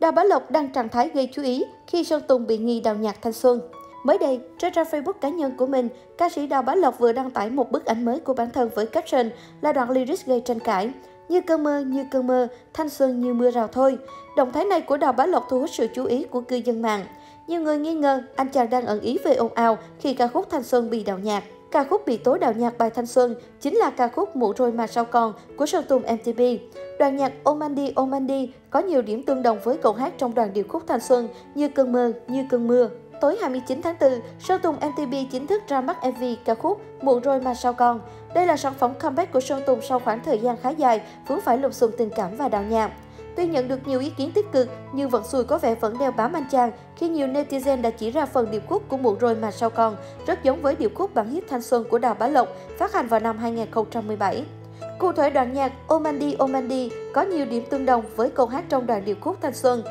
Đào Bá Lộc đăng trạng thái gây chú ý khi Sơn Tùng bị nghi đào nhạc thanh xuân. Mới đây, trên trang Facebook cá nhân của mình, ca sĩ Đào Bá Lộc vừa đăng tải một bức ảnh mới của bản thân với caption là đoạn lyrics gây tranh cãi. Như cơn mơ, thanh xuân như mưa rào thôi. Động thái này của Đào Bá Lộc thu hút sự chú ý của cư dân mạng. Nhiều người nghi ngờ anh chàng đang ẩn ý về ồn ào khi ca khúc Thanh Xuân bị đào nhạc. Ca khúc bị tố đào nhạc bài Thanh Xuân chính là ca khúc Muộn rồi mà sao còn của Sơn Tùng MTP. Đoạn nhạc Omandi có nhiều điểm tương đồng với cậu hát trong đoạn điệp khúc Thanh Xuân Như cơn mưa. Tối 29 tháng 4, Sơn Tùng MTP chính thức ra mắt MV ca khúc Muộn rồi mà sao còn. Đây là sản phẩm comeback của Sơn Tùng sau khoảng thời gian khá dài vướng phải lùm xùm tình cảm và đào nhạc. Tuy nhận được nhiều ý kiến tích cực, nhưng vẫn xui có vẻ vẫn đeo bám anh chàng khi nhiều netizen đã chỉ ra phần điệp khúc của Muộn rồi mà sao còn rất giống với điệp khúc bản hit Thanh Xuân của Đào Bá Lộc phát hành vào năm 2017. Cụ thể, đoạn nhạc Omandi có nhiều điểm tương đồng với câu hát trong đoạn điệp khúc Thanh Xuân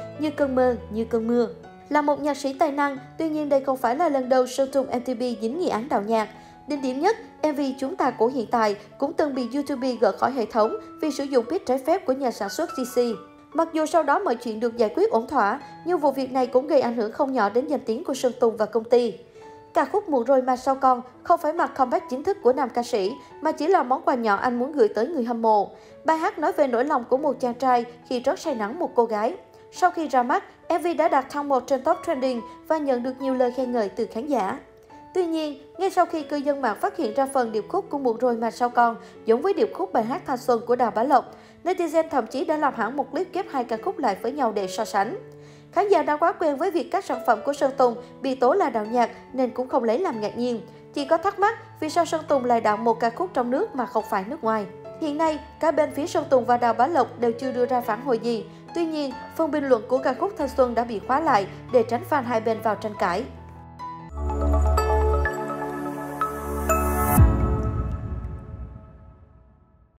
Như cơn mưa. Là một nhạc sĩ tài năng, tuy nhiên đây không phải là lần đầu Sơn Tùng MTP dính nghi án đào nhạc. Đỉnh điểm nhất, MV Chúng ta của hiện tại cũng từng bị YouTube gỡ khỏi hệ thống vì sử dụng beat trái phép của nhà sản xuất GC. Mặc dù sau đó mọi chuyện được giải quyết ổn thỏa, nhưng vụ việc này cũng gây ảnh hưởng không nhỏ đến danh tiếng của Sơn Tùng và công ty. Ca khúc Muộn rồi mà sao con không phải mặt comeback chính thức của nam ca sĩ, mà chỉ là món quà nhỏ anh muốn gửi tới người hâm mộ. Bài hát nói về nỗi lòng của một chàng trai khi trót say nắng một cô gái. Sau khi ra mắt, MV đã đạt thang 1 trên top trending và nhận được nhiều lời khen ngợi từ khán giả. Tuy nhiên, ngay sau khi cư dân mạng phát hiện ra phần điệp khúc của Muộn rồi mà sao con giống với điệp khúc bài hát Thanh Xuân của Đào Bá Lộc, netizen thậm chí đã làm hẳn một clip ghép hai ca khúc lại với nhau để so sánh. Khán giả đã quá quen với việc các sản phẩm của Sơn Tùng bị tố là đào nhạc nên cũng không lấy làm ngạc nhiên. Chỉ có thắc mắc vì sao Sơn Tùng lại đạo một ca khúc trong nước mà không phải nước ngoài. Hiện nay, cả bên phía Sơn Tùng và Đào Bá Lộc đều chưa đưa ra phản hồi gì. Tuy nhiên, phần bình luận của ca khúc Thanh Xuân đã bị khóa lại để tránh fan hai bên vào tranh cãi.